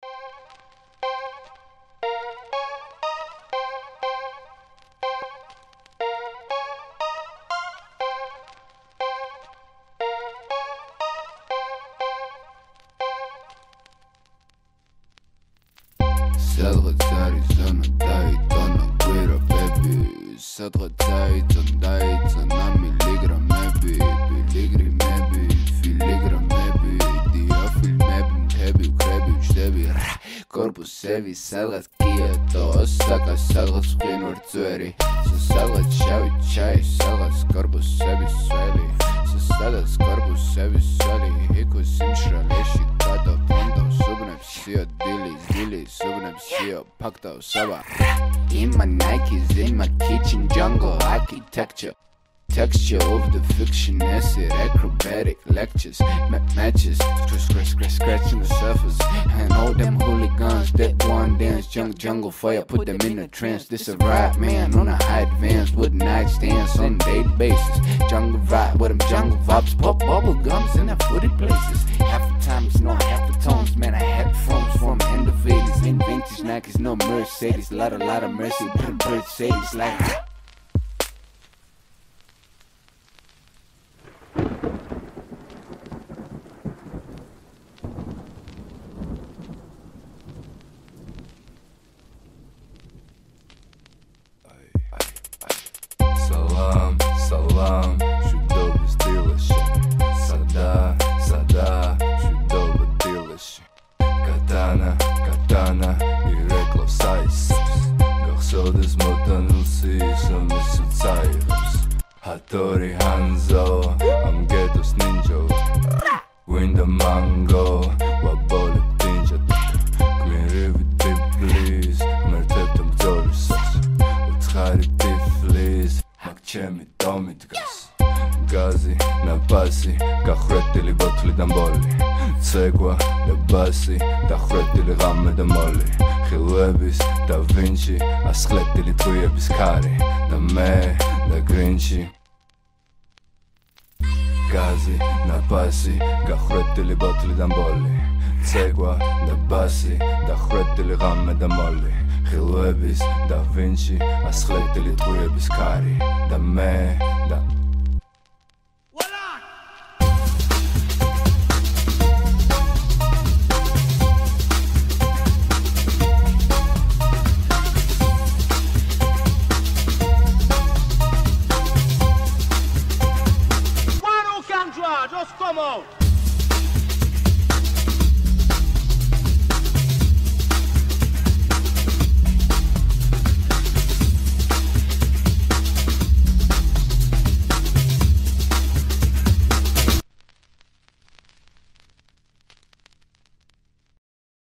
სადღაც არის ზონა დაიტანა გვირაბები სადღაც დაიწონ მილიგრამები პილიგრიმები ფილიგრამები დიაფილმები მთები ვკრები ვჯდები კორპუსები სადღაც კიეტო ოსაკა სადღაც მყინვარ ძვერი სადღაც შავი ჩაი სადღაც კორპუსების სველი სადღაც კორპუსების სველი იქო სიმშრალეში გადავფონდავ სუბნებს სიო დილის სუბნებს სიო ფაქტავ საბა In my Nikes, in my kitchen jungle architecture Texture of the fiction acid acrobatic lectures matches scratching the surface and all them hooligans that one dance jungle fire put them in a trance this a ride man on a high advance with nightstands on daily basis jungle vibe with them jungle vibes pop bubble gums in that footy places half the time it's not half the tones man I had phones from end of 80s in vintage Nikes no Mercedes lot of mercy Mercedes like Salam, чудове стилаше Сада, чудове дилаше Katana, и rekla сайс Գախսոդես մոտանուլսի սոմես ու ծայրս Hattori Hanzo, I'm Getos Ninjo Winda Mango, wabole tinja Gmirivi tiblis, mertetom zorisas Utskhari tiflis, makchemi tomidgas Gazi, nabasi, gakhretili botli damboli Tsegwa, nabasi, dakhretili gamme damoli Khilwebis, da Vinci, askletili tuyebis kari Da me, da Grinci Gazi, nabasi, gakhretili botli damboli Tsegwa, nabasi, dakhretili gamme damoli Khilwebis, da Vinci, askletili tuyebis kari Da me, da